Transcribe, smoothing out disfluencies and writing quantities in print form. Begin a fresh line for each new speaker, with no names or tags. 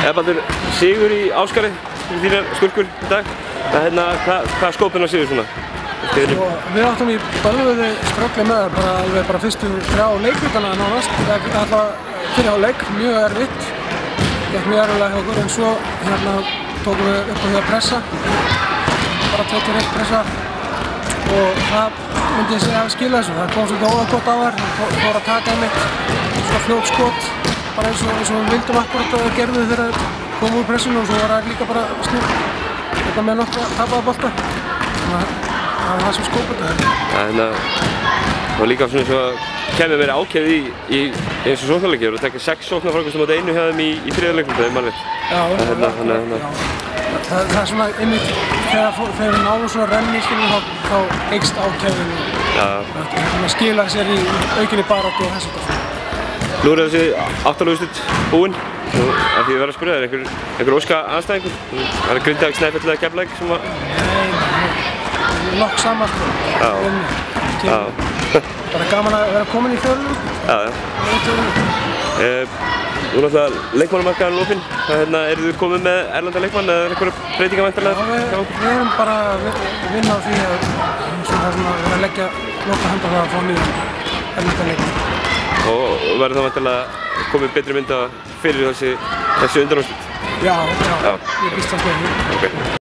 Baldur, sigur í Ásgarði fyrir þínar stúlkur í dag. Hvað skópinn á sigur svona?
Við áttum í bölvuði ströggli með bara fyrstu 3 leikhlutana nánast. Alltaf fyrir hálfleik, mjög erfitt. Gekk mjög erfiðlega hjá okkur en svo tókum við upp á því að pressa. Bara 2-1 pressa. Og það myndi ég segja að skila þessu. Það kom svolítið óðagott á þær. Það fór að taka einmitt svona fljót skot. Bara eins og við vildum akkurat að það gerðu þegar það kom úr pressinu og svo var það líka bara snurr. Þetta með nokkra tapaða bolta. Þannig að það var það sem skópur þetta.
Og líka svona eins og kemur verið ákveð í eins og sóknarleikir og tekja 6 sóknarfrákast á móti 1 hjá þeim í 3. leiknum, það er mann veit.
Það er svona einmitt þegar við náum svona renni þá eykst ákveðin og skila sér í aukinni baráttu og þessu.
Nú er þessi 8. úrslit búinn og af því ég verð að spyrja þér, einhver óska aðstæðingur? Það er Grindavík, Snæfell eða Keflavík sem að...
Nei, nokk saman bara gaman að vera komin í fjörunum.
Nú er náttúrulega leikmannamarkaðurinn opinn. Eru þið komið með erlenda leikmann eða einhverja breytingar væntanlega?
Við erum bara að vinna á því að vera að leggja loka handa það að fá nýja erlenda leikmann.
Og verður það væntanlega komið betri mynda fyrir þessi undanúrslit?
Já, ég býst það.